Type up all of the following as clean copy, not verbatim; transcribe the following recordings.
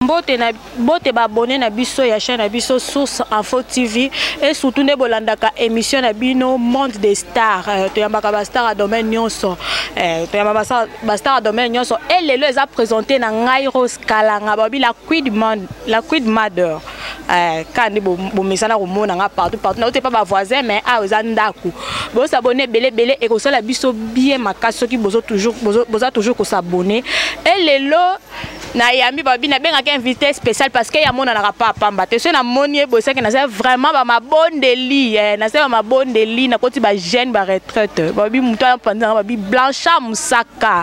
Bote abonné na biso ya chaîne na biso Source Info TV et surtout ne bolandaka émission na bino Monde des Stars to yambaka ba star à domaine nyonso to yambaka ba star à domaine nyonso et lelo les a présenté na ngai Rose Kalanga babi la Queen Mother quand bo mesana ko mona nga partout na pas ba voisin mais a ozandaku bo s'abonner belé et ko sala biso bien makaso ki bozo toujours ko s'abonner et lelo na yami babi na benga invité spécial parce que ya mona na pas pamba te so na monier bo que na c'est vraiment ba ma bonne deli na c'est ma bonne deli na koti ba jeune ba retraite babi muto pendant babi Blancha Musaka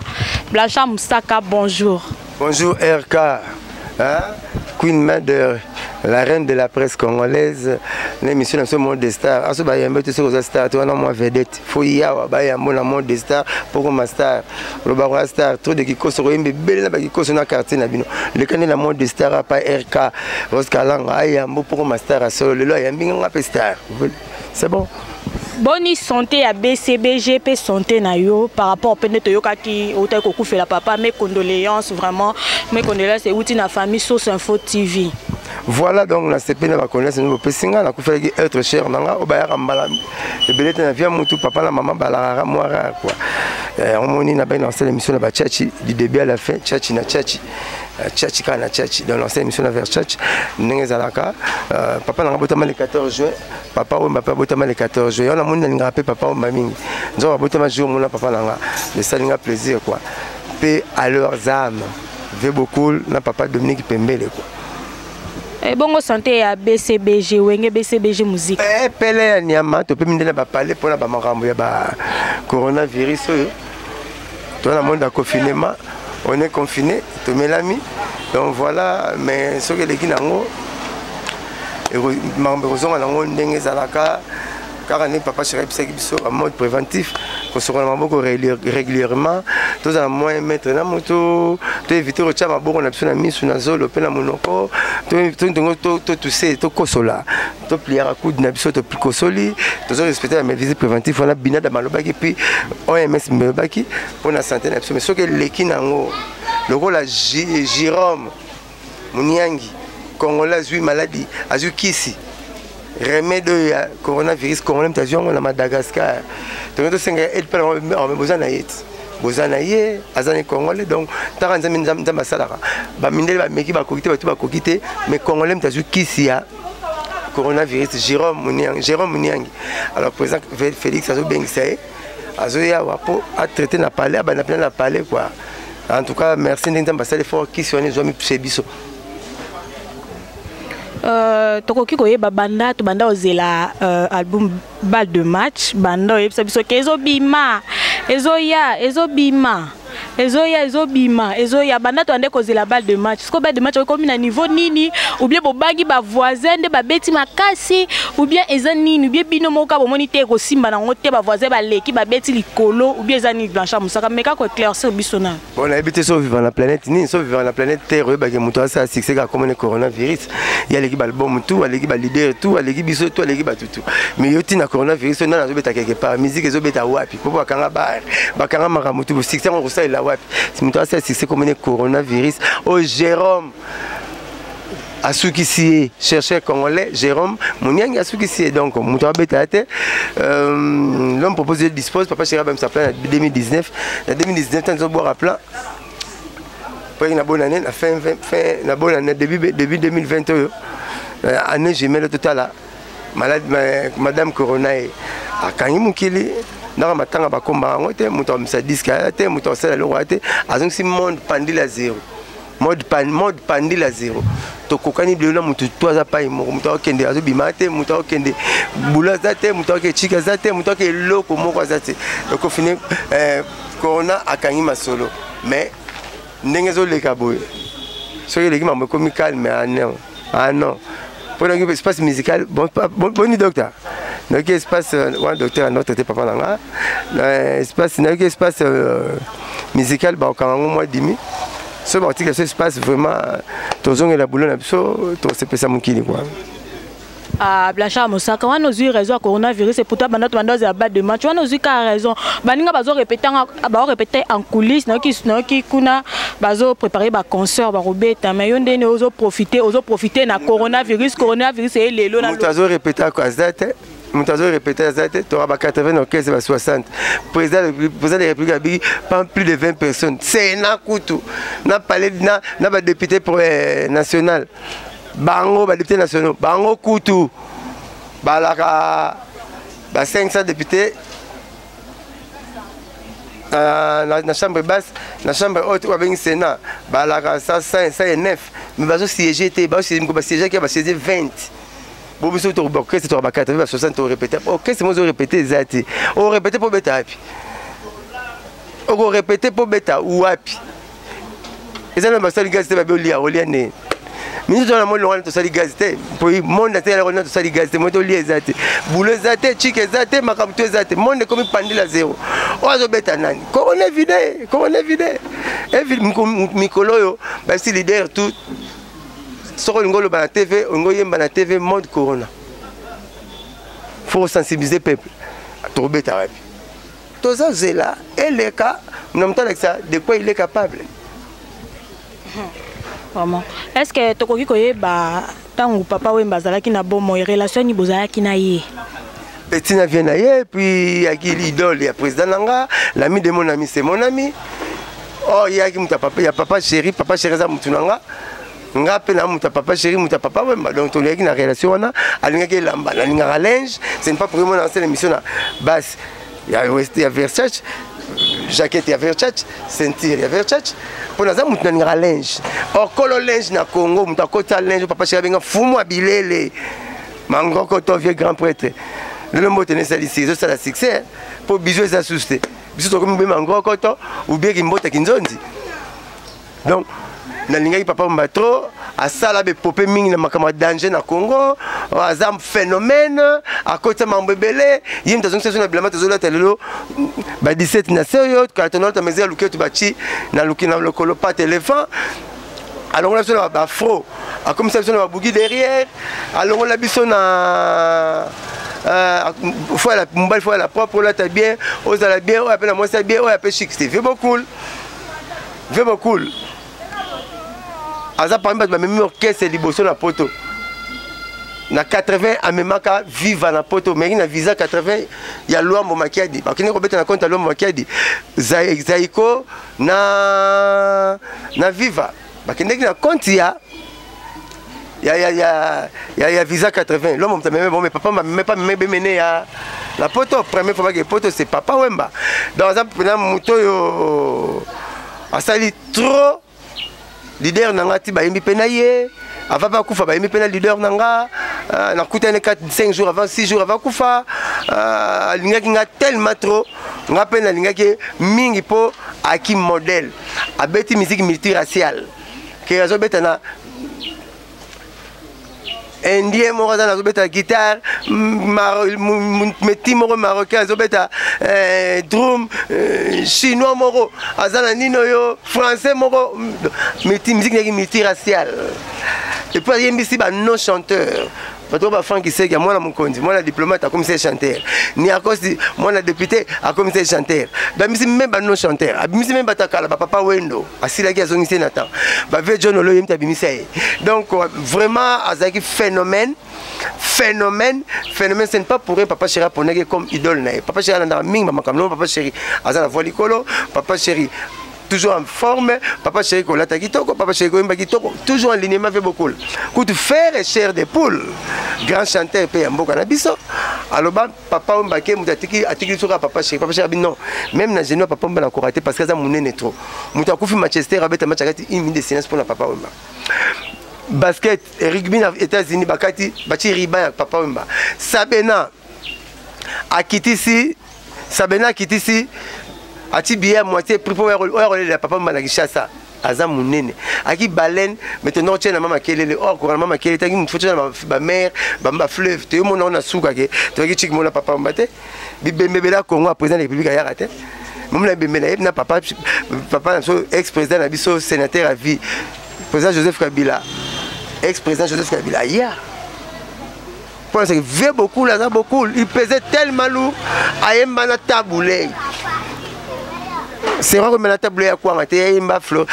bonjour RK hein? Queen Mother, la reine de la presse congolaise, l'émission de ce monde des stars. À ce bail, mais tu sais aux stars, tu as un moins vedette. Faut y avoir bail un bon monde des stars pour qu'on star. Le barois star, trop de qui cause sur une belle qui cause sur un quartier nabino. Le canal la monde des stars à pas RK, Rose Kalanga, aïe un beau pour qu'on star à solo. Le là il y a un bien un star. C'est bon. Bonne santé à BCBGP santé na yo par rapport au peine Toyoka qui au tel fait la papa mes condoléances vraiment mes condoléances c'est outil na famille Source Info TV. Voilà donc la CP na connaître nous pesinga na kufela être cher nanga obayaka mbala ebelete na via mutu papa na maman balara moi rare quoi. On moni na ben dans l'émission na ba tchachi du début à la fin tchachi na tchachi. Tchachi kana tchachi dans l'ancienne émission vers tchachi nengezalaka papa na botama le 14 juin papa ou papa botama le 14 juin on a monde na rappel papa ou mamingi nzo botama jour mon papa nanga le salinga plaisir quoi paix à leurs âmes ve beaucoup na papa Dominique Pembele quoi. Et bon santé à BCBG wenge BCBG musique pele nyama to pe mindela ba parler pour la ba makambo ya ba coronavirus to na monde à confinement. On est confiné, tout mes amis. Donc voilà, mais ce que les gens ont, car on est papa chéri en mode préventif, qu'on se rend beaucoup régulièrement. Tous à moins mettre dans moto, tu éviter le chama bon on a besoin de mise sur la zone, le peine à monoko, tu sais, tu consola, tu plier à coup de n'absolu, tu plus consoli, tu dois respecter mes visites préventives. On a bien de malobaki puis OMS malobaki pour la santé d'absolu. Mais ce que les gens ont, le rôle à Jérôme Mouniangi, Congolais a eu maladie, a eu Kissi. Remède coronavirus, coronavirus, on a Madagascar. Donc, on a besoin de azani congolais donc taranza minza masalara ba mindele ba meki ba kokite mais congolais mtazu kisia coronavirus Jérôme Mouniangi alors président Félix azo bengisa azo ya wapo a traiter na parler na parler quoi en tout cas merci ndinza mbasale fort kisi on zomi biso. Tokoki koyeba banda to banda ozela album Bal de Match banda oyebisa biso ke ezoya banda to ande kozela Bal de Match sko Bal de Match okomi na niveau nini ou bien bobangi ba voisin de ba beti makasi ou bien eza nini ou bien bino moka bomoni te ko simba na ngote ba voisin ba leki ba beti likolo ou bien eza ni Blancha Musaka meka ko éclaircir biso na bon na habité so vivant la planète ni so vivant la planète terre ba ke muto asa succès ka comme le coronavirus il y a l'équipe album tout l'équipe leader tout l'équipe biso tout l'équipe tout mais yoti na coronavirus na na zo beta quelque part musique zo beta wapi po ba kanga maramutu succès on ça la wapi si muto asa succès comme le coronavirus oh Jérôme Asukisi chercheur congolais Jérôme Mouniangi Asukisi donc muto abeta l'homme proposé dispose papa chéri ba s'appelle en 2019 tant zo boire à plan après une bonne année la fin la bonne année début 2021 année j'ai mis le total malade madame Corona a kangi mukili na matanga ba komba ngote muto amsa disque ate muto sala lo ate azong si monde pandil à zéro mode pandil à zéro to kokani blela muto toza pa muto okende azo bimate muto okende bula zate muto ke chika zate muto ke loko moko zate donc au final Corona a kangi masolo mais n'engezo le kaboy soyez les gars me calme ah non pour l'espace musical bon docteur donc espace un docteur notre papa nanga espace musical ba quand moi dimi ce parti que ce espace vraiment tozonga la boulot na biso to se pesa mukili quoi. Blancha Musaka on a eu raison coronavirus et pourtant banda à Bal de Match on a eu raison baninga bazo répéter en coulisses na ki kuna bazo préparer ba concert ba robeta mais yonde ne ozo profiter na coronavirus et lelo na mutazo répéter quoi zate mutazo répéter zate tu auras 80 dans 15 60 président de la République abi pas plus de 20 personnes c'est na kutu na parlé na ba député pour national bango ba député nationaux bango kutu balaka ba 500 députés na chambre basse, na chambre haute ou avec un Sénat, balaka 109, mais bazo siéger té, bazo siéger qui va siéger 20. Bon monsieur to ok c'est to ba 80 60 to répéter. OK, c'est moi zo répéter zati. On répéter pour beta api. On répéter pour beta ou api. Et ça na ba sali gaz té ba olia né. Minute dans la monde on to sali gaz té. Pour monde té la on to sali gaz té, moi to lia zati. Boule zati, chique zati, makamto zati. Monde comme pandil à zéro. Ozo beta nani. Corona vide. Et mikolo yo, ba si leader tout soko ngolo ba na TV, ngoye ba na TV mode corona. Faut sensibiliser peuple. To beta wapi. To ça zela et les cas, nous avec ça de quoi il est capable. Vraiment. Est-ce que tokoki koyeba tangu papa Wemba zalaki na bomo relation ni bozalaki na ye? Tina vient na ye puis yaki l'idole ya président nanga, l'ami de mon ami c'est mon ami. Oh yaki muta papa, ya papa chéri za mutunanga. Nga pe na muta papa chéri muta papa Wemba donc to yaki na relation wana, alingaki lamba, alinga linge, c'est pas pour moi lancer l'émission na basse. Ya Versace, jaquette ya Versace, ceinture ya Versace. Pour nous avons un linge. Or, quand le linge na Congo, nous avons un linge, papa chéri, fumo abilele. Mango koto vieux grand prêtre. Le mot tenait ça ici, c'est la succès. Pour bisous ça souster. Bisous comme bien mango koto ou bien qui mbote kinzondi. Donc, na linga papa mbatro à ça la be popé mingi na makama danger na Congo, azam phénomène à côté mambebele, yim dans une station na bilama tozola telelo ba 17 na sérieux quand on a mesé luke tu bati na lukina le colo pas éléphant. Alors on a besoin ba fro, a comme ça besoin ba bougi derrière. Alors on a besoin na fois la mobile fois la propre là t'as bien, on a bien, on appelle moi ça bien, on appelle chic, c'est vraiment cool. Vraiment cool. Aza parmi ba même orchestre liboso na poto. Na 80 amemaka viva na poto mais na visa 80 ya Luambo Makiadi. Bakini ko beta na compte Luambo Makiadi. Zaiko na viva. Bakini na compte ya visa 80. L'homme m'a même bon mais papa m'a même pas mené à la poto première fois que poto c'est papa Wemba. Dans un pendant moto yo asali trop leader nanga ti ba yembi penaye avant ba kufa ba yembi pena leader nanga na kutane 4-5 jours avant 6 jours avant kufa lingaki nga tellement trop nga pena lingaki mingi po aki modèle abeti musique multiraciale que azo betana indien moko za nazo beta guitare meti moko marocain azo beta drum chinois moko azana nino yo français moko meti musique multiraciale et puis il y a ici ba non chanteur bato ba fan qui sait que moi na mukonzi moi na diplomate comme c'est chanteur ni à cause moi na député a comme c'est chanteur ba misi même ba non chanteur abimisi même batakala ba papa Wendo asila ki azongisi na temps ba ve John Olo yemta bimisa donc vraiment azaki phénomène ce n'est pas pour papa chéri poneke comme idole na papa chéri na mingi ba makamlo papa chéri azana voix likolo papa chéri toujours en forme, papa chéri kolata kitoko, papa chéri koimba kitoko, toujours en ligne, fait beaucoup. Quand tu fais cher des poules, grand chanteur paye un beau canabiso. Alors papa ombake mutatiki atiki sur papa chéri non. Même na genou papa omba na koraté parce que ça mon est trop. Mutakufi Manchester abeta matchakati 1 minute de silence pour la papa omba. Basket, rugby aux États-Unis bakati bati riba papa omba. Sabena akitisi ati bien moitié prix pour le papa m'a Kinshasa aza munene aki baleine maintenant tient na mama kelele or ko mama kelele tangi mfuto na ba mer ba fleuve te mo na suka ke to ki chik mo na papa mbate bibembe la Congo président de la République ya raté mom na bembe na papa na so ex président na biso sénateur à vie président Joseph Kabila ex président Joseph Kabila ya pour ça veut beaucoup là beaucoup il pesait tellement lourd ayemba na taboulé c'est vrai que la table ya kwanga te imba flo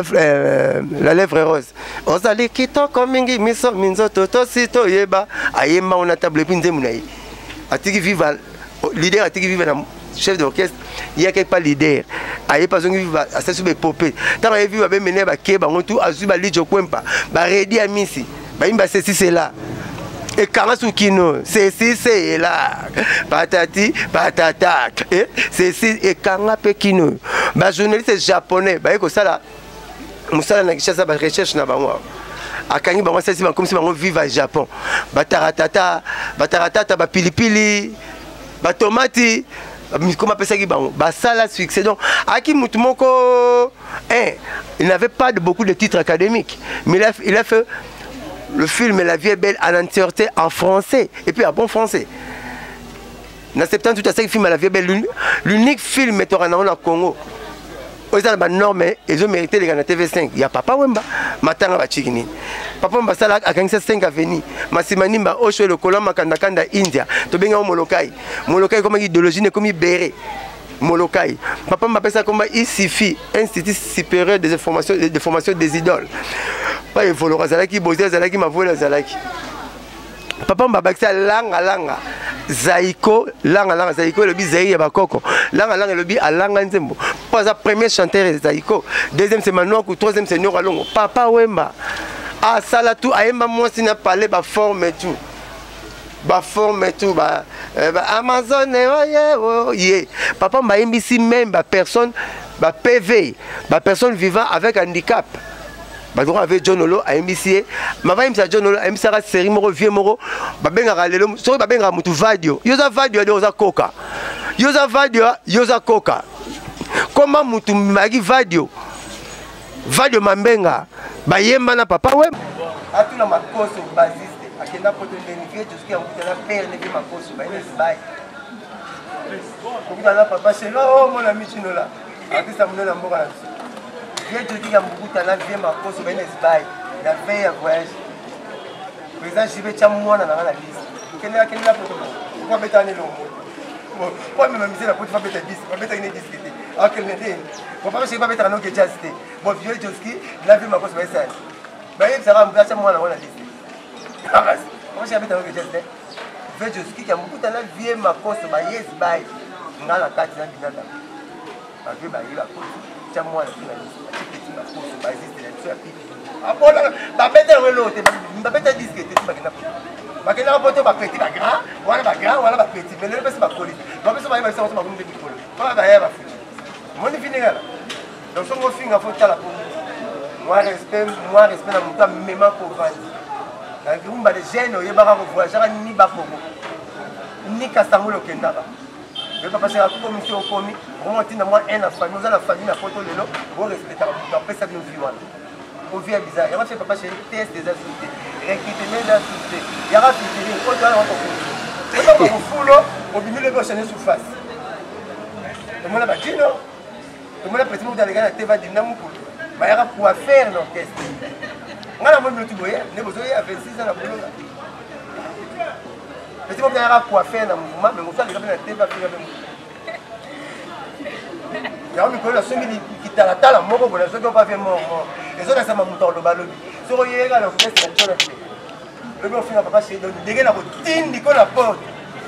la lèvre rose ozali kitoko mingi miso minzoto to sito yeba ayemba on table puis nzemu na ye atiki viva leader atiki viva na chef d'orchestre il y a quelque part leader aye pas zongi viva asa sube popé tant aye viva be mener ba keba ngotu azuba lijo kwempa ba ready amisi ba imba ceci c'est là. Et quand on ceci c'est là, patati, patata, ceci et quand on bah journaliste japonais, bah écoute ça là, musala na kishasa ba recherche na bango. Akangi bango ça c'est comme si bango vivent au Japon. Ba taratata, ba pilipili, ba tomati, comment appeler ça qui bango. Bah ça là succès donc. Aki mutumoko, il n'avait pas de beaucoup de titres académiques, mais il a fait le film La vie est belle en entièreté en français et puis en bon français. Dans 70 tout à fait film La vie est belle, l'unique film mettant en avant le Congo. Aux Albanais normes, ils ont mérité les gars de TV5. Il y a Papa Wemba, Matanga Bachikini. Papa Wemba Sala a gagné 5 aveni. Massimanimba Osho le colon Makandakanda India. Tobenga Molokai. Molokai comme idéologie ne comme Béré. Molokai. Papa m'appelle ça comme ICFI, Institut supérieur des formations des idoles. Pas évoluer Zalaki, Bozé Zalaki, ma voix Zalaki. Papa m'appelle ça langa. Zaiko, langa, Zaiko, le bi Zaïe Bakoko. Langa, le bi à langa Nzembo. Pas la première chanteur Zaiko. Deuxième c'est Manouakou, troisième c'est Nora Longo. Papa Wemba. Ah, ça là tout, Aïma, moi, si n'a pas les forme et tout. Ba forme et tout, ba Amazon, papa m'a ici même ba personne, ba PV, ba personne vivant avec handicap. Ba droit avec John Olo a MBC, ma va imsa John Olo a MBC ra série moro vieux moro, ba benga lelo, so ba benga mutu vadio. Yoza vadio de oza coca. Yoza vadio, yoza coca. Comment mutu magi vadio? Vadio mambenga, ba yemba na papa we. Atuna makoso basis. Akenda poto ndenifié jusqu'à mutana père ne ma koso ba ine sibai kokita na papa c'est là oh mon ami chinola artiste amuna na mboka vieux jusqu'à ya mbukuta na vie ma koso ba ine sibai na fait ya voyage président jibe cha mwana na la liste kenda poto kwa betane lo mo kwa même misé la poto fa beta 10 fa beta ine 10 kiti akel ne din kwa papa c'est pas beta no ke just bon vieux jusqu'à la vie ma koso ba ça ba yem ça va mbuka cha mwana na liste. Moi j'ai habité avec le jet. Fait jusqu'à qui a beaucoup de la vie ma course ba yes bye. Nga la carte na binada. Ba vie ba ila ko. Cha moi la petit ma course ba existe la tu a pipi. Ah bon là ba bête le l'autre. Ba bête disque tu ba kena. Ba kena poto ba petit ba grand, wala ba petit. Mais le pèse ba colis. Ba pèse ba ba ça ba ngombe mikolo. Ba ba ya ba futi. Mon fini là. Donc son go finga faut tala pour. Moi respect na muta même pour vendre. Rumba de jeunes, il y a pas de voyage, ni Bakobo, ni Kastangulo Kendara. Je ne vais pas passer à la commission au commis, remonter dans moi un enfant, nous allons la famille, la photo de l'eau, pour respecter après ça nous vivons. On vit bizarre, il y a un papa chez test des associés, recrutement d'associés, il y a un fini, on doit l'entendre. Je ne vais pas vous fouler, on vit le gauche en surface. Le monde a dit non, le monde a présenté dans les gars, il y a des namoukou, il y a quoi faire l'orchestre. On a même le tout boyer, ne vous avez 26 ans à boulot. Mais si vous avez quoi faire dans le mouvement, mais vous avez la tête à faire. Il y a un micro là, celui qui t'a la table, moi, vous n'avez pas fait mort. Les autres, ça m'a monté le ballon. Si vous regardez là, vous êtes sur la tête. Le gars, on va pas chez nous. Dégagez la routine, Nicolas la porte.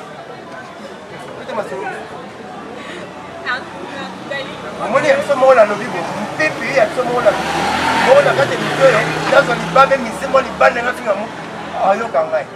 Moi, il y a ce moment là, le vivre. Il y a ce moment là. Moi, on a fait des vidéos. Là, on n'y va même ici. Moi, on n'y va même ici. Ah, yo, quand même.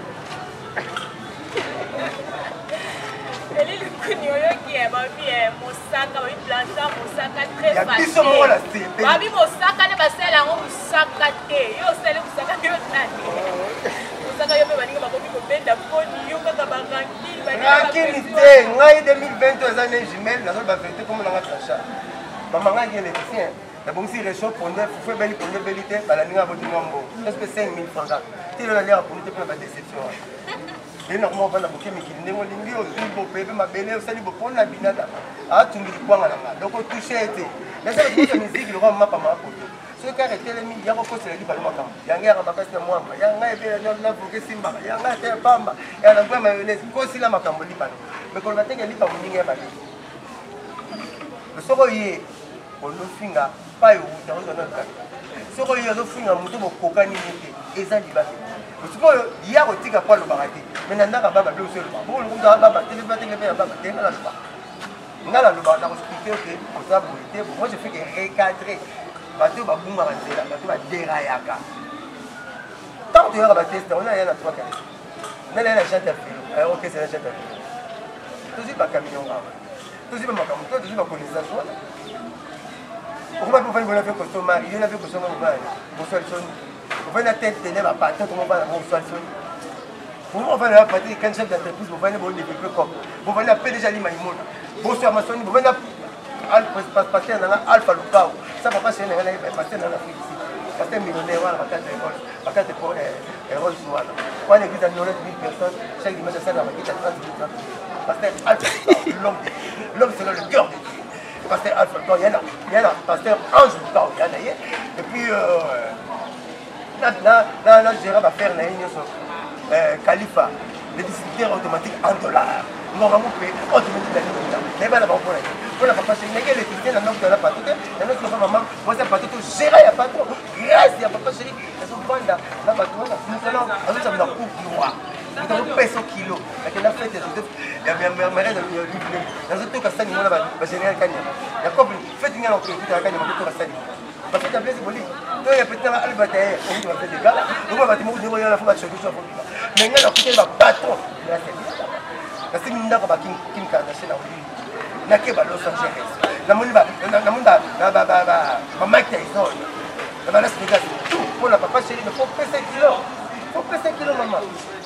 Elle est le cugno qui est Mosaka, oui, Blanchard, Mosaka, très facile. Il y a ce moment là, c'est. Babi Mosaka, ne va pas là, on Mosaka, yo, c'est le Mosaka, yo, Mosaka, yo, mais va pas copier la poni, yo, quand va ranking, tranquillité, en 2020, les années jumelles, la seule vérité comme on a fait. Maman a dit l'électricien. La bonne si réchauffe pour neuf, il faut belle bellité, la nuit à votre nombre. Est-ce que 5 000 francs? Tu as l'air pour nous pour la déception. Et normalement, on va la bouquer, mais qui n'est pas l'ingé, on va payer ma belle, on s'est dit, on a binada. Ah, tu me dis quoi, madame? Donc, on touche à été. Mais ça, c'est une musique, le roi m'a pas ma photo. Ce qui a été le milieu, il y a un peu de l'île, il y a un gars à ma place de moi, il y a un gars qui a un avocat Simba, il y a un gars qui a un pamba, il y a un gars qui a un mayonnaise, quoi si la macambo liban. Mais quand on a été liban, on n'y a pas. soko ye olofinga pa yo dans soko ye olofinga mutu bokokani nete eza libate soko ya kotika kwa lo barate mais nandaka baba do solo bon le kunga baba tele batenge pe baba tenge la loba ngala loba na expliquer que ça bonité moi je fais que recadrer bato babunga banzela bato ba derayaka tant de ba test on a ya na 3 cas na la gente fait OK c'est la gente tous pas camion tous pas makambo tous pas connaissance pourquoi vous faites faire costume il y en a fait costume au bain vous faites son vous faites la tête de la patte comment va vous faites son vous faites la patte quand chef d'entreprise vous faites bon développer comme vous faites la déjà l'immobilier bonsoir ma sonne vous faites alpha passer dans alpha locao ça papa c'est un passer dans l'Afrique ici parce que millionnaire voilà bakate pour rôle soir quand l'église a 9000 personnes chaque dimanche ça la bakite à 30 000 parce que alpha l'homme c'est le cœur de Dieu pasteur alpha il y a pasteur ange locao il y a et puis là Gérard va faire la Khalifa le distributeur automatique en dollars normalement payer automatiquement mais ben là bon pour la papa c'est négé les christiens la note de la patente la note de maman moi ça patente gérer ya patron grâce ya papa chéri ils sont banda la patron nous allons on ça dans coupe du roi nous avons peso kilo avec la fête ya mère dans tout cas ça ni moi ba général kanya ya couple fête ni on peut tout à kanya tout ça parce que t'as boli toi ya peut-être albataire on va faire des gars on va bâtiment de la fois choquer sur mais ngala couper ba patron parce que nous n'avons pas Kim Kardashian na ke ba Los Angeles na munda ba Mike Tyson na ba Las Vegas tout pour la papa chérie il faut peser kilo maman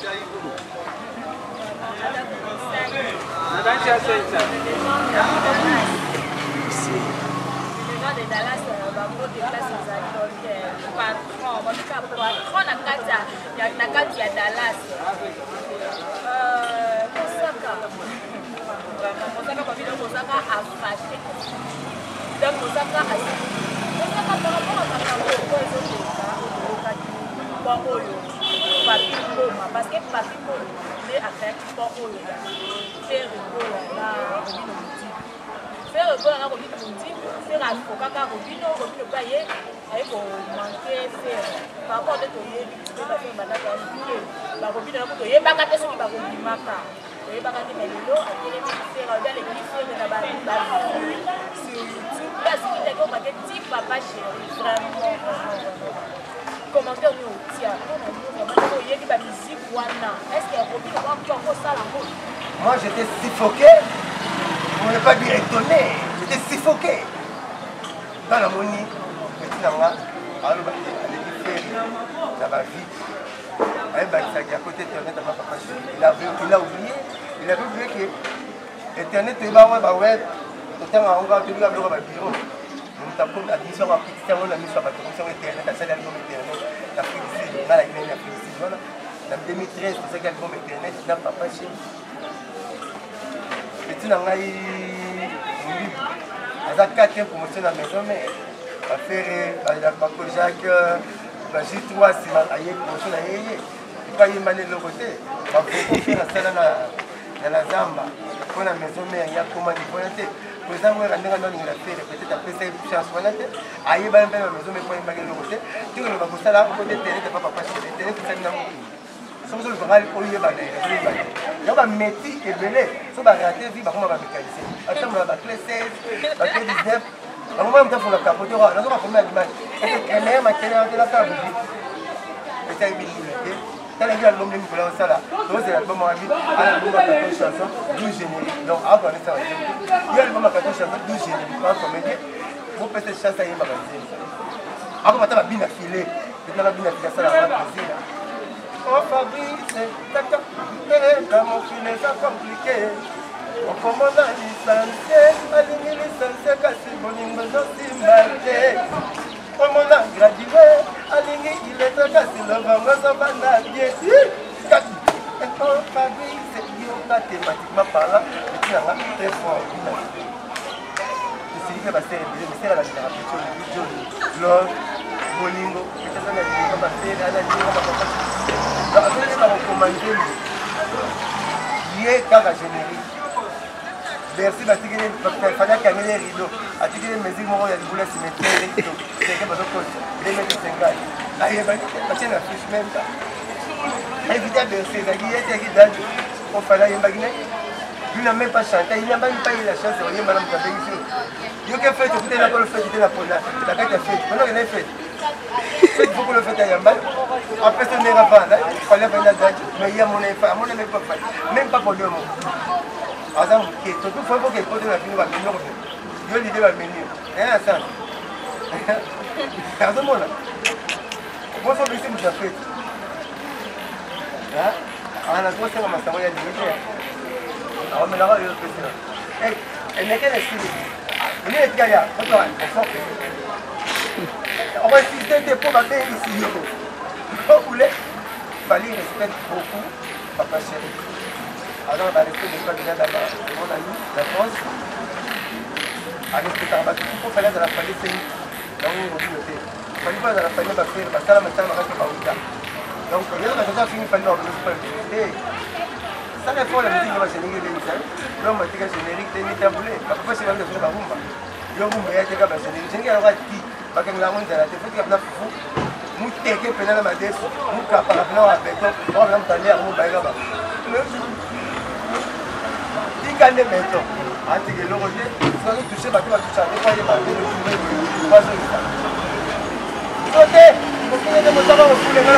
de Dallas bango de place ezali donc patron batika patron na kati ya Dallas kosaka vraiment kosaka kwa vile kosaka afate donc kosaka par rapport à makambo oyo ezoleka mpo oyo papi mboma parce que papi mboma nde afaki mpo oyo faire ebola na robino motiki faire ebola na robino motiki faire afokaka robino mpe ye aye komanke faire par rapport nde toyebi mpe bafere bandaka mike barobino yango toyebaka te soki bakobimaka toyebaka te melelo atelemi faire obaleki faire na sur youtube basikitaki omake ti papa chéri vraiment commentaire ni otia mpona oyebi bamusike wana est-ce que robino encore kosala ngo moi j'étais suffoqué on ne pas dire étonné j'étais suffoqué dans la moni petit nanga aloba aleki faire na ba vie ayebakisaki à côté internet à papa chéri il avait oublié que internet toyeba ba web totanga yango tolika biloko ba biro mutakona admission ya kristian wana miso ya bato mission internet asali album internet na Afrique na la Guinée Afrique wana na 2013 tosaki album internet na papa chéri petit na ngai mbibi aza 4e promotion na maison mais affaire bako Jacques J3 nsima aye promotion na yeye epa yembani eloko te bavoko faire asala na zamba mpona maison mare ya koma nipona te président wera ndenge noningela fere peut-être apesa chance wana te ayebani mpe na maison mare mpo yembaki eloko te tingelo bakosala kote internet ya papa pasi internet esali nango soki ozolobanga oyebana oyebana yango bameti ebele so barate vi bakoma bamécanicien atambola baclé 16 baclé 19 bango mwa mutafunga kapote nazo bakomi alimani emeya makele atelaka bobi etali bilile te tala vi album ndenge kola osala tozela album wabi album ya 14 chanson 12 générique donc akoanesa yo album ya 14 chanson 12 générique bakomedi bopesa chance ayembaka nzembo akobata babina file etala bina file asala baplaisir oh Fabrice tata mon file ça compliqué okomona lisansie alingi lisansie kasi bolingo ezosimba te omona gradue alingi ilete kasi lovango ezobanda bien Fabrice yoka thématiquement parlant etinanga très fort esilike basere ebele misere balingaka peti olobi joni lor bolingo etazana lilinga basere ana lilinga bakaka azoleka kokoma nzembo ye kaka générique Bercy il fallait calmer les rideaux. A dit que les musiques m'ont dit que les cimetières, les rideaux. C'est que votre côté, les mecs de 50. Là, il y a une affiche même. Éviter Bercy, il y a qui date. On fallait y imaginer. Il n'a même pas chanté, il n'a même pas eu la chance de regarder Madame Kabé ici. Il y a qu'un fait, écoutez la bonne fête, la fête a fait. Maintenant, il y a une fête. Faites beaucoup le fait à Yambal. Après, c'est une avant, il fallait faire la date. Mais il y a mon enfant, mon même pas fait. Même pas pour 2 mots. Alors, il faut qu'il pose la fille, il va venir. Il y a l'idée, il va venir. Rien à ça. Pardon, moi là. Moi, je vais vous faire. On a commencé à m'assurer il y a des minutes. Alors, mais là, il y a le président. Elle n'est qu'elle est suivie. Il y a des gars, on va insister pour ma belle ici. Vous voulez, il fallait respecter beaucoup Papa Chéri. Alors, on va rester des fois déjà dans mon ami, la France. À respecter un bateau, il fallait dans la famille, c'est dans une communauté. Il fallait pas dans la famille, parce que la matin, on reste pas au temps. Donc, il y a des gens qui finissent par nous organiser. Ça n'est pas la musique de ma générique de l'État. L'homme a été générique, il était boulé. Papa Chéri, il a fait la rumba. Il a été générique. Générique, il a dit. Parce que nous avons dit que nous avons fou, nous avons fait la madesse, nous avons fait la béton, nous avons fait la béton. Nous avons fait béton. Anti que l'eau est, nous avons touché, nous avons touché, nous avons fait le côté, nous avons fait le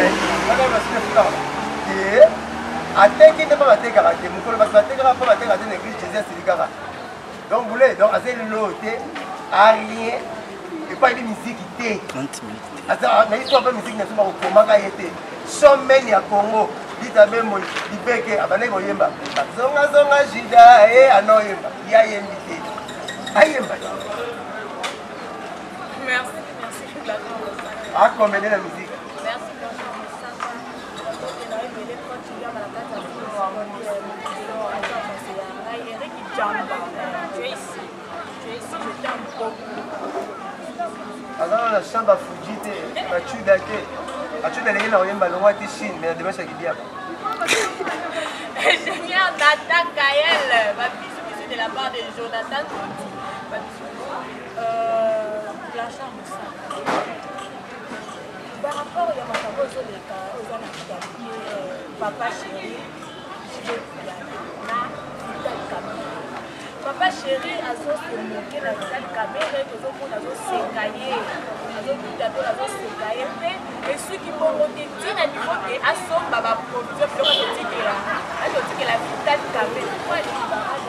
et attaquer n'est pas ma karaté, nous avons fait la l'église Jésus Siligara. Donc vous voulez, donc assez l'auté, à rien. Et pas une musique qui était. 30 minutes. Mais il faut pas une musique qui n'est pas au Komaka été. Sommet à Congo. Dit à même Libeke, à Banego Yemba. Zonga Zonga Jida et Anoyemba. Il y a invité. Ayemba. Merci, merci pour la conversation. Ah, combien la musique? Merci pour alors la chambre à Fujite, la Tchudake, la Tchudake, la Oyemba, le roi de Chine, mais la démarche qui dit. J'aime bien Nata Kael, ma bisou de la part de Jonathan. La chambre, ça. Par rapport à ma femme, aux Papa Chéri, je vais y aller. Papa Chéri a se moqué dans la caméra et tout le monde a se caillé. Et ceux qui vont monter à niveau de Assom, Baba production, puis on va dire que la vitale caméra. Pourquoi elle est barrage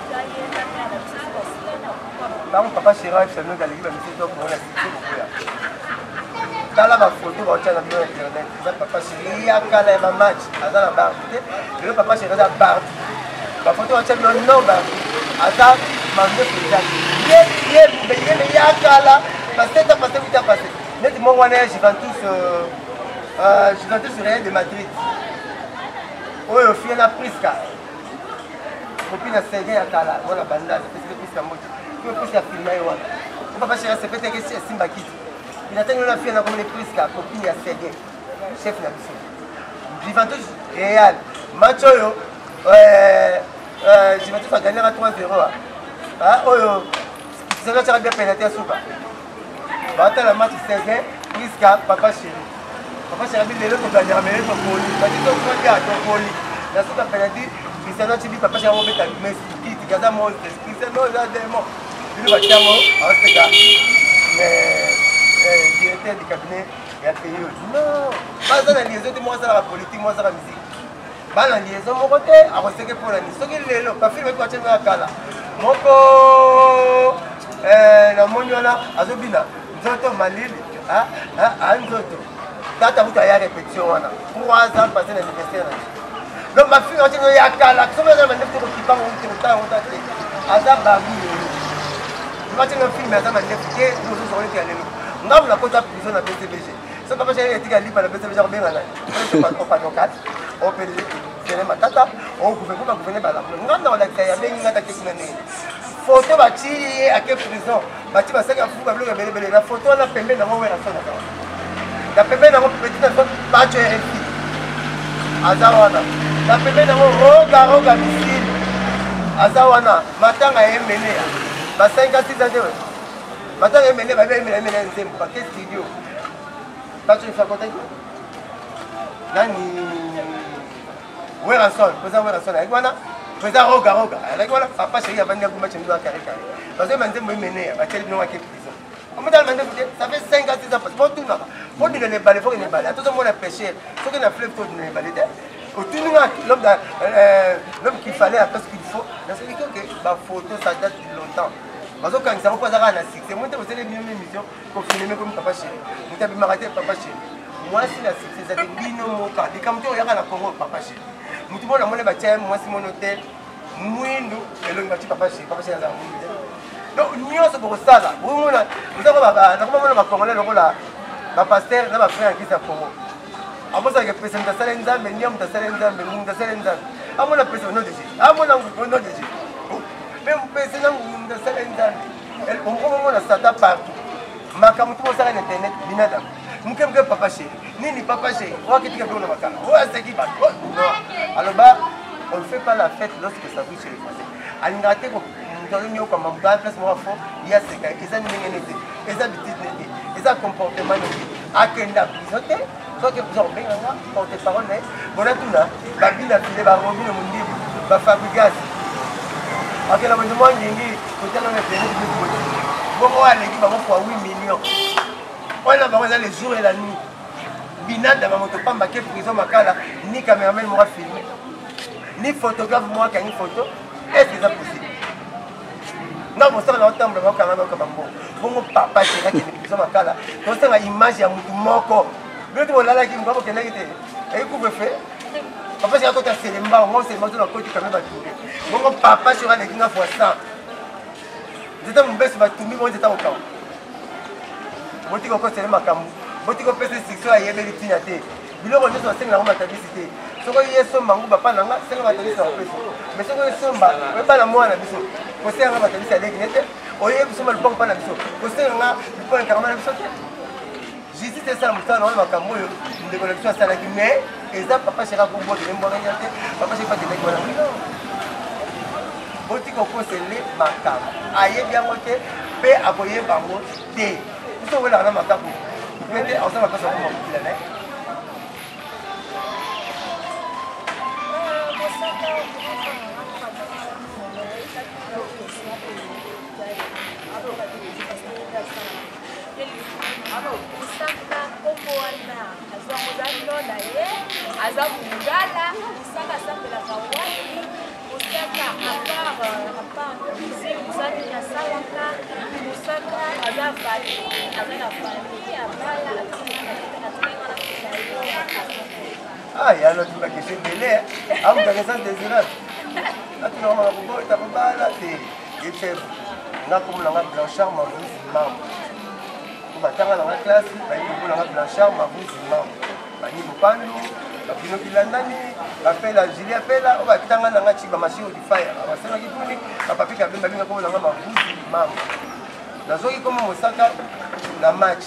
par contre, Papa Chéri a fait l'équipe de la pour la cité. Dans la photo, on tient la vidéo internet. Papa Chéri, il y a un match dans la barre. Et le Papa Chéri a barre. La photo, on tient le nom barre. Ada mangé président. Il y a Kala, parce que t'as passé, t'as passé. Net mon wana Juventus Real de Madrid. Oui, au final, Prisca. Copine a Sergei Kala, voilà banda, c'est que Prisca moto. Tu veux plus la filmer ou on va pas chercher c'est peut-être que c'est Simba Kit. Il a tenu la fille comme les Prisca, copine a Sergei, chef de la mission. Juventus Real, match yo. Juventus a gagné à 3-0. C'est là que tu as bien pénétré à Souba. La match Sergei, Prisca, Papa Chéri. Papa Chéri a dit que tu as gagné, mais tu as poli. Tu as dit que tu as poli. La Souba a pénétré, Cristiano a dit que Papa Chéri a dit que tu as gagné, Cristiano a dit que tu as gagné, mais directeur du cabinet a payé. Non, pas dans la liaison de moi, c'est la politique, moi, c'est la musique. Dans la liaison, mon côté, à recevoir pour la nuit. Ce qui est là, pas film, quoi, tu as Kala. Moko, la mondiale, Azobina, Zoto Malil, Anzoto. Tata, vous avez répétition, 3 ans passé l'anniversaire. Donc, ma fille, on dit qu'il y a Kala, comme ça, on qui parle, on a Azababi. Je vais te faire un film, mais ça m'a dit que nous sommes allés à l'élu. Nous avons la côte à prison à BCBG. Ce que j'ai été à l'île à la BCBG, on va on peut faire ma tata, on peut gouverner par la prison. Nous avons la photo bâtie à quelle prison? Bâtie à 5 fous, la photo on a permis d'avoir la sonne. La permis d'avoir petit enfant, pas de RFI. Azawana. La permis d'avoir roga missile. Azawana, matanga emene. Ba 5 à 6 ans. Matanga emene ba emene nzembo ba studio. Pas tu fais côté. Nani Werason, président Werason avec wana. Président Roga. Avec wana papa chéri a vendu kuma chimdo carré. Parce que nzembo emene ba teli no wa prison. On me demande ça fait 5 à 6 ans parce que tout n'a. Faut dire les balles, faut les balles. Tout le monde a pêché. Faut que la fleuve faut les balles. L'homme qu'il fallait à ce qu'il faut, dans ce cas que ma photo ça date de longtemps. Parce que quand ça pas à la succès, moi vous avez une émission pour filmer comme papa chéri. Vous avez m'arrêté papa chéri. Moi si la succès ça devient mon cas. Les comme tu regardes la Congo papa chéri. Nous tout le monde a bâti moi c'est mon hôtel. Mouindo et le bâti papa chéri dans la rue. Donc nous on se pour ça là. Vous avez ma Congolais là. Ma pasteur là ma frère qui s'appelle Amo ça que personne dans salon d'âme, mais niam dans salon d'âme, mais nous dans salon d'âme. Amo la personne non de Jésus. Amo la non de Jésus. Même personne dans salon d'âme. Elle on comment on a ça partout. Ma comme tout ça sur internet, binada. Mukemke papa chéri. Nini papa chéri. On qui te na makala. Oh c'est qui va. Non. Alors bah on ne fait pas la fête lorsque ça vous chéri français. Alingate ko ndonyo comme mon gars place moi fond, il y a ces gars, ils ont une idée. Ils ont habitude, ils ont comportement. Akenda bisote. Soit que vous en avez un porte-parole, mais bon, tout là, la ville a filé, la robine, mon livre, la fabrication. Ok, la maison, moi, il y a peut-être un effet de bon, on a l'équipe, on a 8 millions. On a les jours et la nuit. Binad, dans ma moto, pas ma prison, ma cala, ni caméraman m'aura filmé, ni photographe, moi, qui a une photo. Est-ce que c'est possible? Non, mon sang, on entend le mot, quand même, comme un bon. Bon, papa, c'est là qui est prison, ma cala. Donc, c'est une image, il y a mon corps. Mais tu vois là qui me voit qu'elle a été et vous me fait papa c'est à côté c'est les mbao moi c'est moi dans côté quand même va tourner mon papa sur les gars fois 100 j'étais mon best va tourner moi j'étais au camp moi tu comprends c'est ma camp moi tu comprends c'est section à yébé les tinaté bilo on est sur 5 la on m'a publicité ce que hier son mangu papa nanga 5 va publicité mais ce que son ba pas la moi na biso ko c'est nga va publicité avec nete oye biso mal bon pas na biso ko c'est nga ko en carrément na biso Jésus c'est ça, je suis en train de connexion à ça, mais et ça, papa, c'est là pour moi, papa, c'est pas de l'école. Boti koko c'est les makam. Aïe bien moté, paix aboyer bango, té. Tout ça, on a un makam. Vous pouvez dire, on s'en va pas sur mon petit là. Musaka komboana azwa muzalino na ye aza mungala musaka sambela kawai musaka apart musique musaka ya salaka musaka aza fali aza na fali abala ah ya lo tuka kesi bele am ka kesa desirat atino ma bugo ta bala te ite na kumula nga blanchard ma mam batanga na classe bayi ko na blanchard ma mam bani bupandu babino bilandani bapela Julia pela o batanga na chiba machine di fire abasana kipuni papa pika bemba binga ko na ma mam nazoki koma musaka na match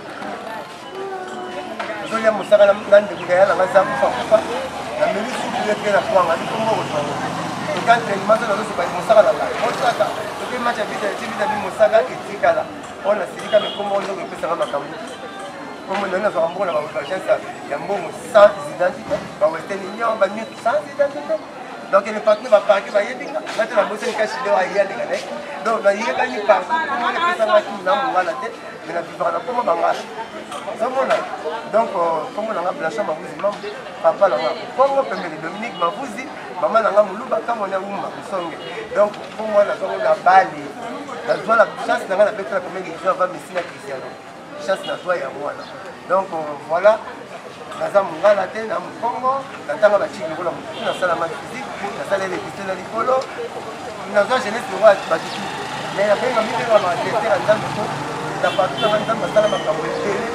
zolia musaka na ndekuka ya na zamu fa na melisi bileke na kwanga ndi kombo ko quand les matchs dans le super musaka la musaka le match vite vite bi musaka etikala on a silika mais comment on peut faire makambo comme on a vraiment la chance ya mbongo sans identité ba western union ba mieux sans identité donc les partenaires va parquer va yebinga maintenant la bosse cache de ya de ganek donc la yeba ni partout comment on peut faire tout na mongala te mais la plupart na comment bangala ça voilà donc comme on a blanchard mabuzi mam papa la Congo pembe Dominique mabuzi maman nanga muluba kama na umma kusonge donc pour moi la Congo la bali la joie la chance nanga la bête la première édition va Messina Cristiano chance na joie ya moi donc voilà naza mungala te na Congo natanga ba chiki kola na sala ma physique na sala les pistoles na likolo naza jeunesse roi ba chiki mais la benga mimi ba ma tete na ndambo ko na partout na ndambo sala ma kambo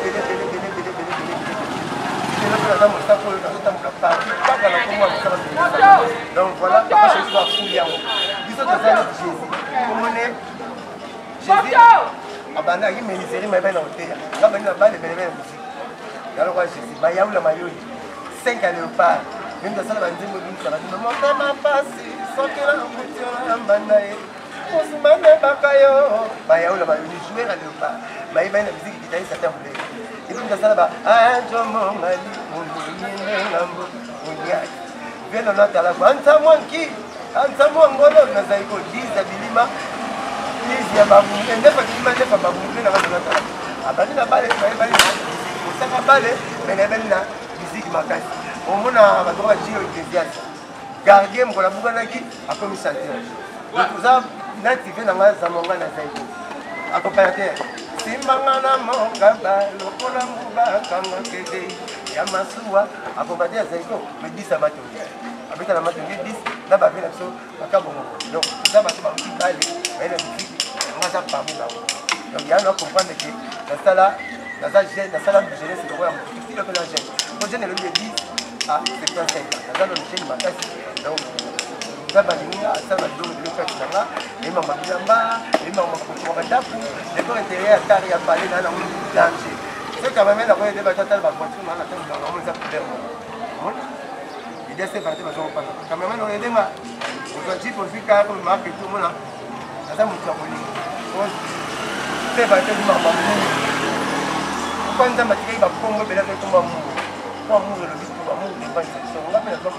donc voilà, papa Jésus va fouiller en haut. Bisous de Jésus. Comment on est Jésus abana qui ministère mais ben hôtel. Là ben na balle ben musique. Alors quoi Jésus, ba yaoula mayoli. 5 à léopard. Même dans ça la banzimbo d'une ça. Maman ma passe sokela ngutiona mbanaye Ousmane Bakayo bayaola ba ni jouer à lepa ba iba na musique d'Italie ça t'a voulu et puis ça là anjo mongali undine ngambo unya vient na tala anta mwanki anta mwangolo na zaiko diza bilima diza babu ndefa bilima ndefa babu na tala abani na bale ba osaka bale na musique makasi omona ba droit jio ecclésiaste gardien mkola bukanaki akomi chanteur donc ça n'activé dans la zamonga na zaiko accompagnateur simbanga na monga ba lokola muba kanga kede ya masuwa accompagnateur zaiko me 10 abato abeta na mato 10 na ba vena so akabongo donc ça ba so ba kibali ela musique ngaza pabu ba donc ya na comprendre que la sala la jeune la sala de jeunesse de royaume tout le que la jeune le jeune le 10 à 75 ans dans le jeune makasi donc Zabalinga, Salvador de Lucas, et Maman Bilamba, et Maman Kouradapu, les corps intérieurs à Tari à Palais dans un danger. C'est quand même la voie de Batatal, la voiture, on a atteint dans le monde à il y a ces parties, quand même, on est des mains. On va dire pour le cas, on marque tout le monde. Ça m'a dit, c'est pas que maman. Quand on m'a dit, il va prendre le bébé comme amour. Pour amour, le but pour amour, il va être on va faire la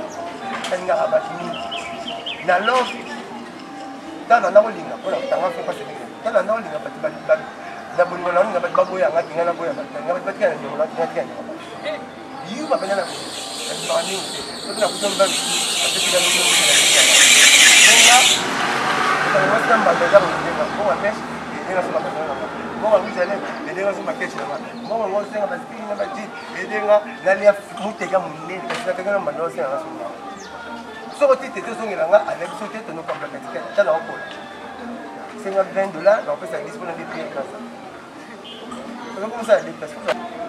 na love tana na olinga pona tanga fe pase tana na olinga pati ba na bolingo na olinga pati baboya ngati ngana boya ngati pati kana ndio ngati ngati yu ba kana na bani to na kutomba ati kila mtu nga na wasta mbanda za kujenga kwa mesh ndio nasema kwa kwa mzee ndio nasema kechi na mama ngo senga basi na baji ndio nani ya mutega munene kasi kana mbanda senga nasema so tu te zongi langa avec so te no complète ta na ko $50 on peut ça disponible des prix comme ça comment ça les places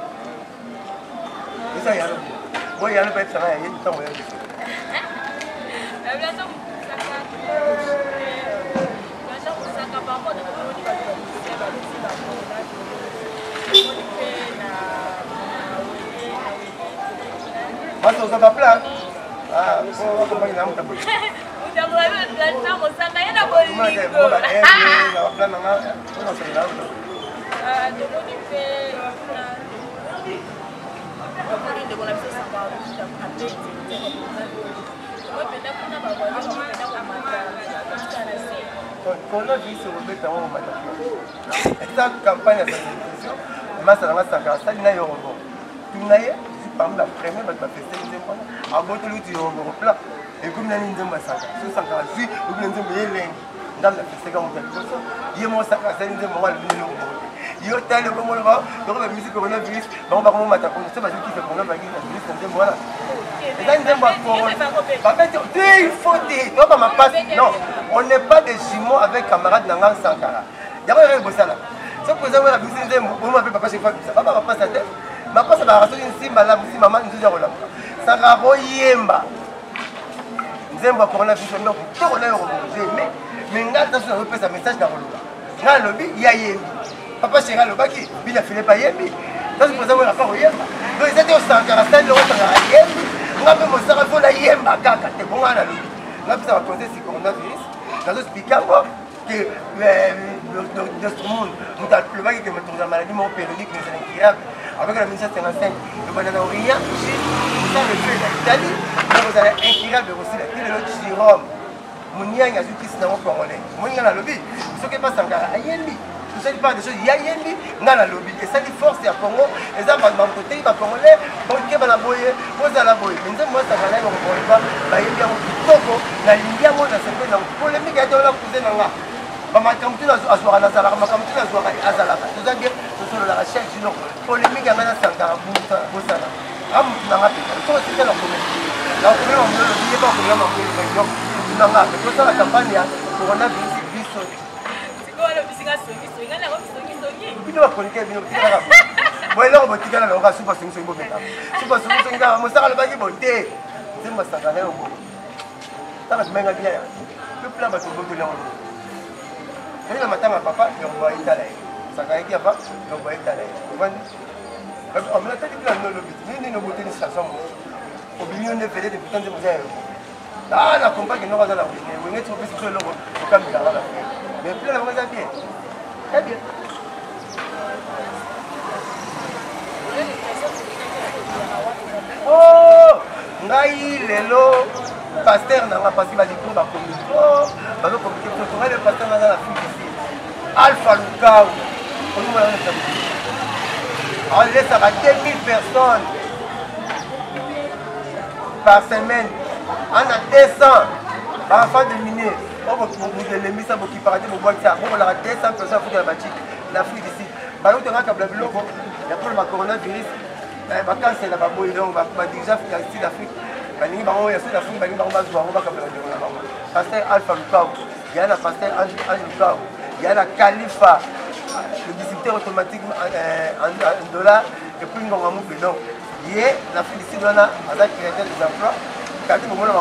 ça y a le bon y a le peut ça y a tout moyen Mas usa papel ah, vou acompanhar muito bem. O trabalho está mostrando aí na bolinha. Mas é bom, é plano não, não sei lá. Ah, eu vou te ver. Eu vou te devolver essa palavra, a gente, vou pedir para na babá, vou pedir para matar. Quando eu vi isso, eu vou pedir para matar. Essa campanha de sensibilização, mas ela vai sacar, está na Yoruba. Tu não é? Par la première, elle m'a fait ça, à botter l'outil au plat. Et comme elle a dit, c'est ça, si vous voulez dire, dans la fête, comme vous avez dit, il y a mon sac à 5 mois, il y a tel moment là, donc la musique coronavirus, on va comment matin, on sait pas qui fait coronavirus, voilà. Et là, il faut dire, non, on n'est pas des jumeaux avec camarades Nangang Sankara. Il y a rien de ça là. Ce que vous avez la musique, vous m'avez pas passé, ça va pas sa tête. Ma passe à la simba la maman nous a relâché. Ça va yemba. Nous aimons coronavirus non pour on a mais ngata sur repère sa message dans le na lobby ya yembi. Papa chéra le baki, il a filé pas yembi. Ça c'est pour ça on a pas yemba. Donc ils étaient au Sankara stade le Sankara yembi. On a même au Sankara faut la yemba kaka te bon na lobby. Là ça va causer ce coronavirus. Dans ce piquant que notre monde nous a le baki que me trouve la maladie mon périodique nous est incroyable. Avec la 1955, le banana rien, vous avez le feu d'Italie, vous avez incroyable aussi la ville de notre Jérôme. Mounia a dit qu'il s'est congolais. Mounia a lobby, ce qui passe encore à Yembi. Tout ça, il parle des choses, il y a Yembi, dans la lobby. Et ça, il force à Congo, et ça, par mon côté, il va congolais, bon, il va la boyer, vous allez la boyer. Mais moi, ça va aller, on ne va pas, il y a un coco, la ligne, on a cette polémique, il y a de la cousine en là. Makamtu na azwara na zalaka makamtu na azwara azalaka tozange tosolo la recherche non polémique amena Sankara bosana am nanga pe to c'est la polémique la polémique on le dit pas problème en réunion nanga pe to la campagne ya coronavirus biso siko le bisinga songi ngana ko songi bino ba chronique bino tikala boyelo ko tikala na ka super songi bo meta super songi nga mosaka le baki bonte zimba Sankara yo tala menga dia pe plan ba to boto le il y a un papa qui envoie Italie. Ça va être avant, il envoie Italie. On a dit que nous avons une station. Au milieu de l'effet de putain de musée. Ah, la compagne qui n'a pas la wing. Wing est trop petit sur le caméra. Mais plus la voix bien. Très bien. Oh, ngai lelo pasteur n'a pas passé ma diplôme à communiquer. Oh, bah donc communiquer pour le pasteur dans la fille ici. Alpha Lucao. On laisse à 2000 personnes par semaine. On a 200 enfants de minés. On va les mis ça pour qui paraît pour boire ça. On a 200 personnes pour la bâtique. L'Afrique ici. Bah donc on a câble bloc. Il y a pour le coronavirus. Vacances là bas boy donc va déjà faire ici d'Afrique. Bah ni bango ya Sud-Afrique, bah ni bango bazwa on va câble là bango. Pasteur Alpha Lucao. Il y a la pasteur Ange Lucao. Il y a la Khalifa. Le distributeur automatique en dollars et puis nous avons fait donc hier la félicité on a créateur des emplois quand on a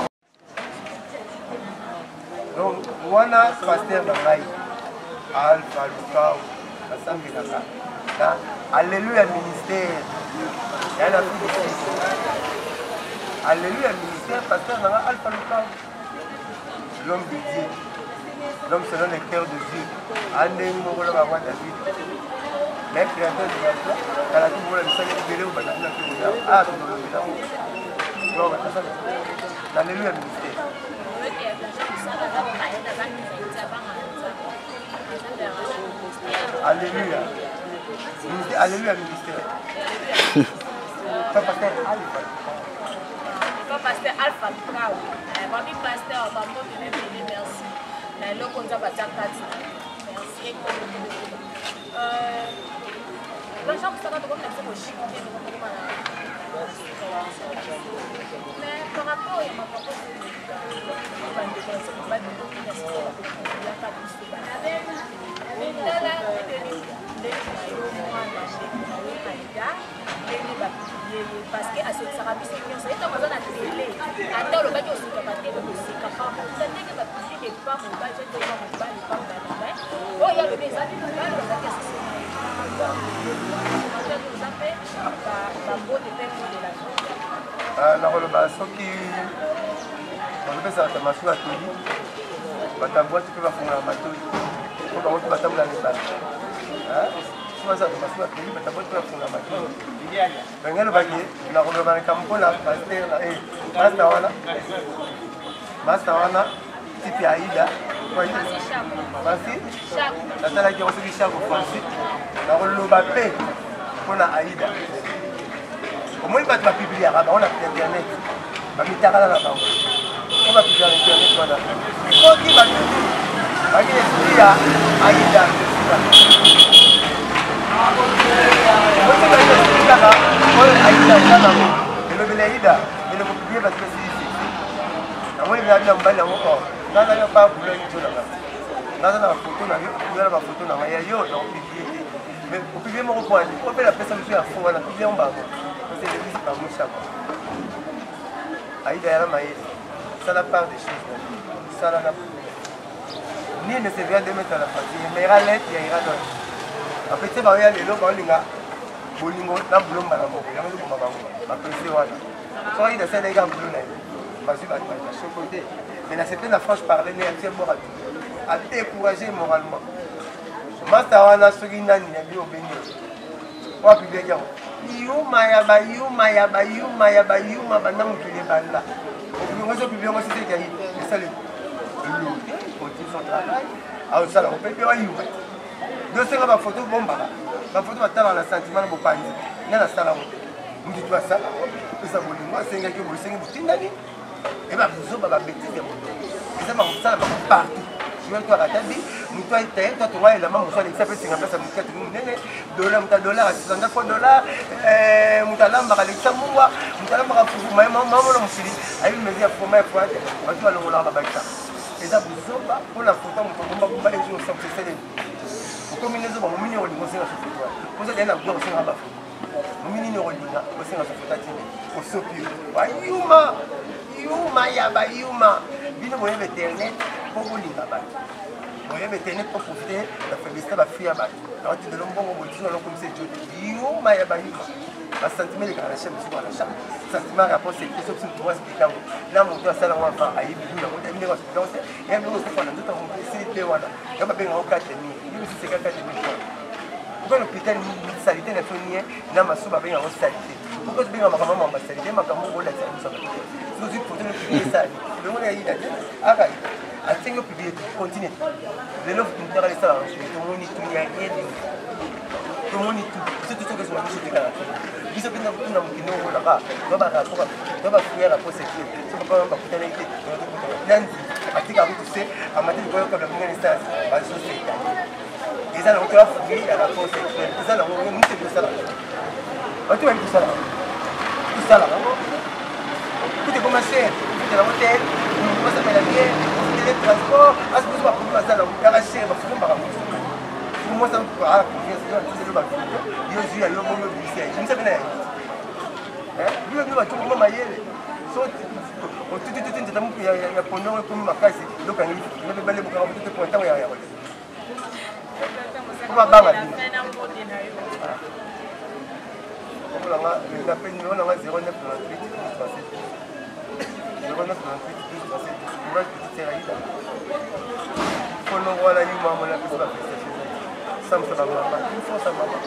donc on a pasteur Babaï Alpha Lucao Assemblée là alléluia ministère il y a la félicité alléluia ministère pasteur Alpha Lucao l'homme de Dieu. L'homme selon le cœur de Dieu. Andé Mourola Mawa David. Mais créateur de l'emploi, quand la Toumoula de Seigneur Bélé ou Batamoula Toumoula. Ah, Toumoula Bélé. Non, alléluia ministère. Alléluia. Alléluia ministère. Pasteur Alpha Lucao. Mami pasteur, maman de l'Église, merci. Le contact à Takati. Merci. La chambre, ça va te remettre au chic. Mais par rapport à ma parce que à cette Sarabie c'est bien ça est en besoin de télé attends le bac aussi capable de musique capable ça n'est que ma musique est pas mon bac j'ai déjà mon bac pas oh il y a des amis qui parlent de ça qu'est-ce que c'est nous appelle la bonne époque de la journée na koloba soki bazopesaka masuwa toli batambwati mpe bafungola matoi po bango mpe batambola mibala soki masuwa toli batambwati mpe bafungola matoi ndenge alobaki na koloba likambo mpona master wana tipe ya aida francis natalaki yango soki charko francis na koloba mpe mpona aida omoni bato bapibliaka bango na internet bamitakala na bango o bapiblia na internet wana soki bato baki na esprit ya aida mosi baki na esprit kaka oyo aida eza nango elobeli aida elokopiblie bato besilisi namoni binabi na mobali yango or nazali pa bulo nzo nanga naza na bafoto na yo oya na bafoto na ngai ya yo na kopiblie te mais kopiblie moko poani po mpe napesa mosu ya fo wana piblie mbango c'est l'église par mon chapeau. Aïda Yara Maïs, ça la part des choses. Ça la ni ne se vient de mettre à la partie, mais il y a l'aide, il y a d'autres. Après, c'est vrai, les lots, il y a bolingo, la boulot, il y a un peu de maman, ma pensée, voilà. Soit il y a des gars boulot, parce que je suis côté. Mais la certaine France parlait, il y a un peu à décourager moralement. Mastawana, ce qui n'a ni au béni. Ou à publier. Yuma yaba bana mukile bala. On va publier moi c'est qu'il y a ça le continue son travail. Ah ça là on peut bien yuma. Deux c'est ma photo bomba. Ma photo va dans la sentiment de bopani. Na la sala. On dit toi ça. Ça bon moi c'est ngaki bo c'est ngaki ndani. Et ba buzo ba bêtise de moto. Et ça va ça partout. Je vais toi rattabi. Toi tu vois la maman ça peut se remplacer avec $, $, $600 mutalamba Alexandre mutalamba pour maman la musili ayi mezi ya format fois tu vas le voler là-bas et ça vous zoba pour la photo on va pas les jours sans que c'est pour combinaison bon mini on dit c'est la photo vous allez na bien aussi là-bas mini on dit là c'est la photo au sopi yuma yaba yuma bino mo internet pour vous lire là-bas voyez maintenant pour profiter la faiblesse de la fille à bas alors tu de l'ombre au bout de l'ombre comme c'est Dieu yo maya bayuma un sentiment de la chaîne sur la chaîne sentiment rapport c'est que ce que tu vois expliquer là mon toi ça là on va aïe bidu la montagne de donc et même nous on a tout en c'est wana ya ba benga au 4000 ni c'est 4000 pourquoi l'hôpital sanité na foni na masuba benga au sanité pourquoi tu benga makamama ma sanité makamama au la sanité nous dit pour te le ça le monde a dit arrête attention publier continue les love nous faire ça tout le monde il y a rien tout le monde c'est tout ce que je vois sur les canaux ils sont bien dans mon kino là-bas doit faire la procédure c'est pas pas peut être lundi article avec tu sais à matin de comme la première instance à société ils ont encore fouillé à la procédure ils ont nous c'est tout ça là tu vois tout ça là tout est commencé tout est l'hôtel on s'appelle la bière le transport à ce que soit pour ça là on garager va faire par rapport moi ça me paraît c'est le bateau yo suis à l'homme le lycée je ne sais pas hein lui nous va tout comment mailler so on tout ntamu ya pendant comme ma case donc on ne peut pas les beaucoup tout pour temps ya comment banga on a appelé numéro 0998 courage petite Raïda faut nous voir la nuit maman la personne ça me fait la maman il faut sa maman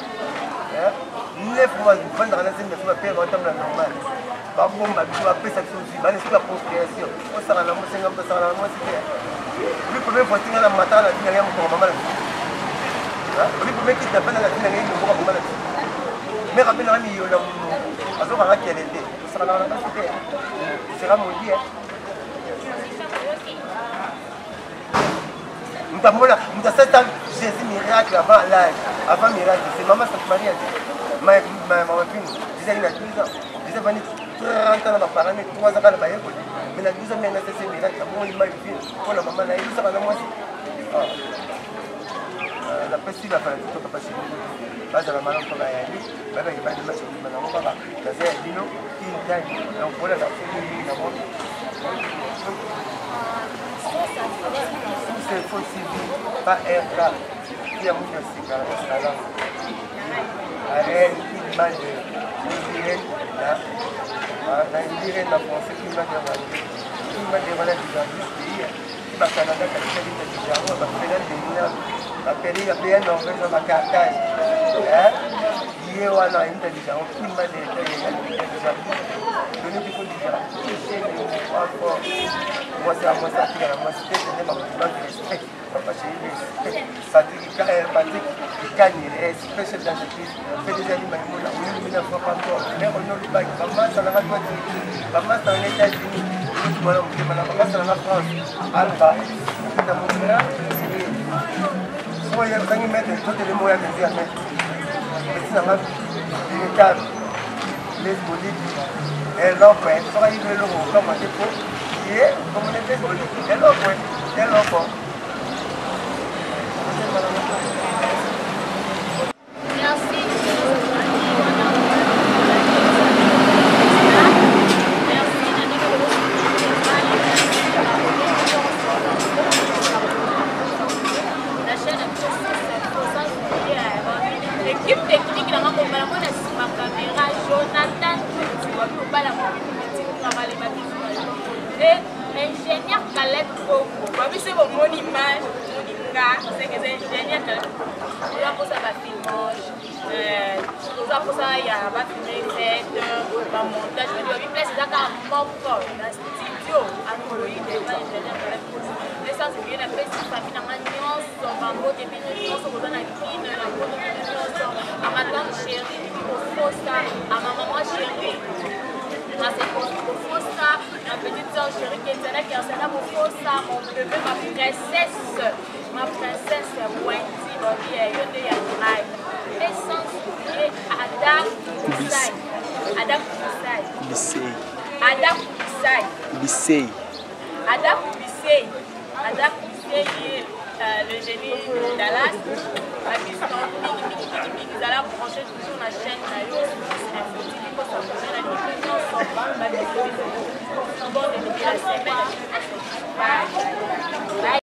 9 mois de vendre la scène de faire payer en temps normal par bon ma vie après ça aussi bah c'est la procréation on sera là moi c'est un peu ça là moi c'était lui premier fois tu la matin la vie rien pour maman lui premier qui t'appelle la vie rien pour maman mais rappelle la nuit on a alors on a qu'elle était on sera là c'était sera mon dit nous avons Jésus miracle avant l'âge, avant miracle. C'est maman Sainte Marie a dit, ma fille, disait il a 12 ans, disait venir 30 ans dans ma parole, 3 ans dans la baïe, mais la 12 ans, il a fait ce miracle, bon, il m'a vu, pour la maman, il sera dans moi. La pression, la fanatique, la capacité, pas de la maman pour la vie, mais il va y avoir des maman, la zère, dino, qui gagne, donc voilà la folie, la mort. C'est faux civil, pas RK, qui a mis aussi dans la langue. Arène, qui m'a dit, la français, qui m'a dit, voilà, qui m'a Canada, qui a dit, la péri, la PN, on veut dans ma cartage. Il y a un intelligent, qui m'a dit, donner du coup moi c'est à moi ça qui a moi c'était ma respect papa chéri Patrick Patrick gagne spécial d'entreprise fait des animaux là on ne fois pas encore mais on ne le pas maman ça n'a pas dit maman ça en États-Unis voilà maman ça en France Alba ça mon frère soyez quand ils mettent toutes les moyens de dire mais ça va une table les bolides et l'autre ça va y aller le comme un dépôt como le ves bonito, es loco. L'équipe technique dans ma caméra, Jonathan, l'ingénieur Khaled Koko, c'est mon image, c'est que c'est ingénieur Khaled Koko. On a pour ça la filmage, on a pour ça il y a la filmage, le montage, je vais place ça dans mon corps, dans le studio, à Coloïde, l'ingénieur Khaled Koko. Les sens c'est bien après si famille dans ma nuance, on va monter des nuances, on va dans la vie, la photo de nuances, à ma tante chérie, au ça, à ma maman chérie. Ma petite soeur chérie qui est là, qui enseigne mon faux ça, mon bébé, ma princesse Wendy, ma vie, elle est animale. Et sans oublier Adam Bissay. Adam Bissay qui est le génie de Dallas. Ils allaient brancher toujours la chaîne Nayo. Bon, depuis la semaine. Bye.